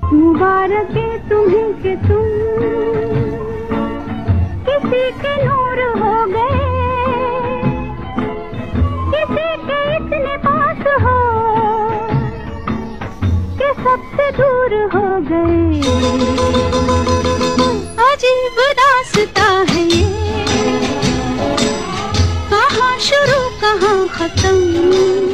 मुबारक है तुम्हें कि तुम किसी के नूर हो गए, किसी के इतने पास हो कि सबसे दूर हो गए। अजीब दास्तां है ये, कहाँ शुरू कहाँ खत्म।